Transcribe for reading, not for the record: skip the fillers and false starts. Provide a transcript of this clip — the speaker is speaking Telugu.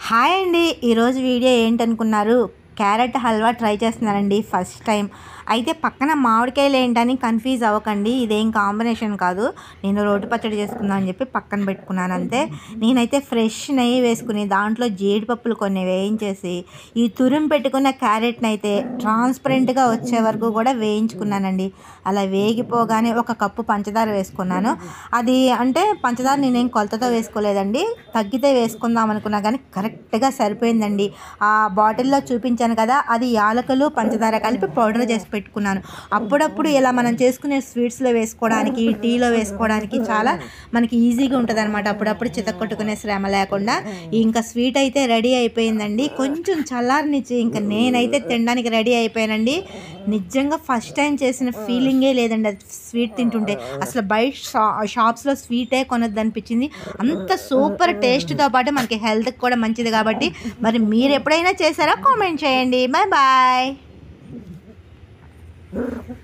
హాయ్ అండి. ఈరోజు వీడియో ఏంటనుకున్నారు? క్యారెట్ హల్వా ట్రై చేస్తున్నానండి ఫస్ట్ టైం. అయితే పక్కన మామిడికాయలు ఏంటని కన్ఫ్యూజ్ అవ్వకండి. ఇదేం కాంబినేషన్ కాదు. నేను రోటి పచ్చడి చేసుకుందాం అని చెప్పి పక్కన పెట్టుకున్నాను అంతే. నేనైతే ఫ్రెష్ నెయ్యి వేసుకుని దాంట్లో జీడిపప్పులు కొన్ని వేయించేసి ఈ తురిమి పెట్టుకున్న క్యారెట్ని అయితే ట్రాన్స్పరెంట్గా వచ్చే వరకు కూడా వేయించుకున్నానండి. అలా వేగిపోగానే ఒక కప్పు పంచదార వేసుకున్నాను. అది అంటే పంచదార నేనేం కొలతతో వేసుకోలేదండి, తగ్గితే వేసుకుందాం అనుకున్నా కానీ కరెక్ట్గా సరిపోయిందండి. ఆ బాటిల్లో చూపించాను కదా, అది యాలకులు పంచదార కలిపి పౌడర్ చేసి పెట్టుకున్నాను. అప్పుడప్పుడు ఇలా మనం చేసుకునే స్వీట్స్లో వేసుకోవడానికి, టీలో వేసుకోవడానికి చాలా మనకి ఈజీగా ఉంటుంది అనమాట. అప్పుడప్పుడు చితక్కొట్టుకునే శ్రమ లేకుండా. ఇంకా స్వీట్ అయితే రెడీ అయిపోయిందండి. కొంచెం చల్లారనిచ్చి ఇంకా నేనైతే తినడానికి రెడీ అయిపోయానండి. నిజంగా ఫస్ట్ టైం చేసిన ఫీలింగే లేదండి అది స్వీట్ తింటుంటే. అసలు బయట షాప్స్లో స్వీటే కొనొద్దు అనిపించింది. అంత సూపర్ టేస్ట్తో పాటు మనకి హెల్త్కి కూడా మంచిది కాబట్టి మరి మీరు ఎప్పుడైనా చేశారా? కామెంట్ చేయండి. Bye bye.